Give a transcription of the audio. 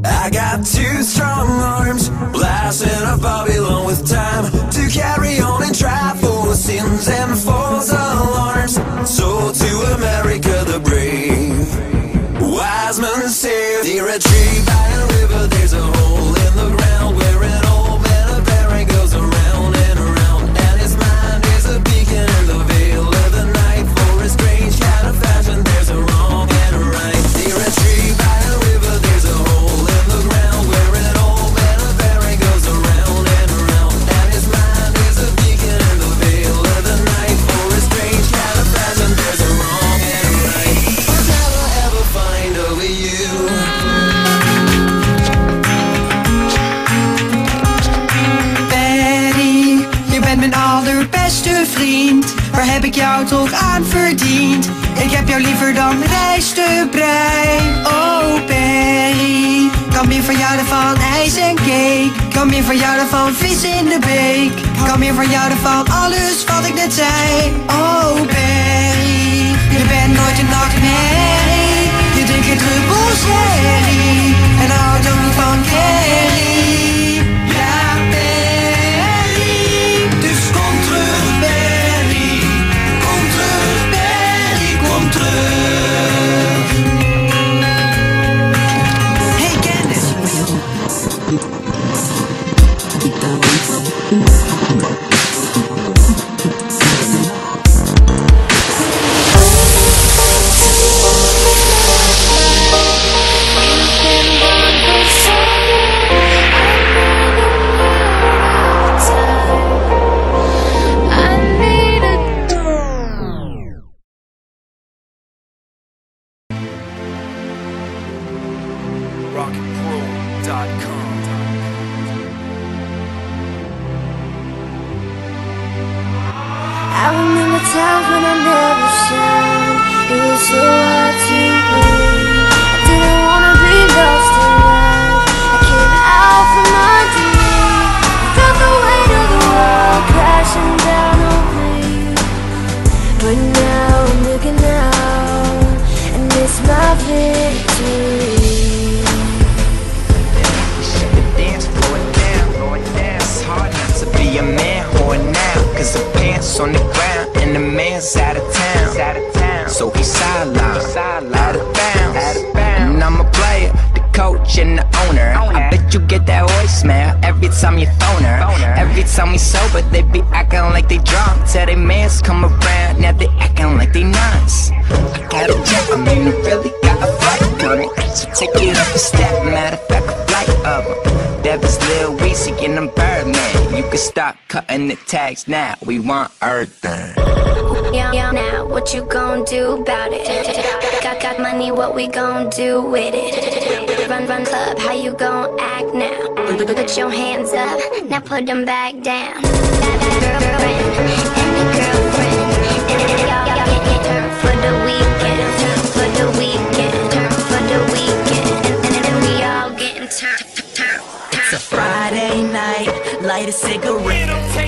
I got two strong arms, blasting off Babylon with time to carry on and try for sins and false alarms. So to America the brave, wise men say, near a tree by a river there's a hole in the ground where an old man of bearing goes around and around, and his mind is a beacon in the veil of the night. For a strange kind of fashion there's a wrong and a right. Near a tree by a river there's a hole in the ground where an old man of bearing goes around and around, and his mind is a beacon in the veil of the night. For a strange kind of fashion there's a wrong and a right. I'll never ever find over you. Mijn allerbeste vriend, waar heb ik jou toch aan verdiend? Ik heb jou liever dan rijstbrei. Oh Perry, kan meer van jou dan van ijs en cake. Kan meer van jou dan van vis in de beek. Kan meer van jou dan van alles wat ik net zei. Oh Perry, je bent nooit een nachtmerrie. Je drinkt geen druppel sherry en houdt ook niet van Kerry. I remember times when I never showed. It was so hard to believe. I didn't wanna be lost in love. I came out from underneath. I felt the weight of the world crashing down on me. But now I'm looking out, and it's my victory. Shut the dance floor down, it's hard not to be a man whore now, cause the pants on the ground and the man's out of town. So he's sidelined, out of bounds. And I'm a player, the coach and the owner. I bet you get that voicemail every time you phone her. Every time we sober, they be acting like they drunk. Tell they mans come around, now they acting like they nuts. I got a jet, I mean I really got a flight coming. So take it up a step, matter of fact, a flight of them. Devin's Lil Weezy and them Birdman. You can stop cutting the tags now, we want everything. Yeah, now what you gon' do about it? Got money, what we gon' do with it? Run club, how you gon' act now? Put your hands up, now put them back down. Girlfriend and the girlfriend, and turn for the weekend, turn for the weekend, turn for the weekend, and we all getting turned. It's a Friday night, light a cigarette.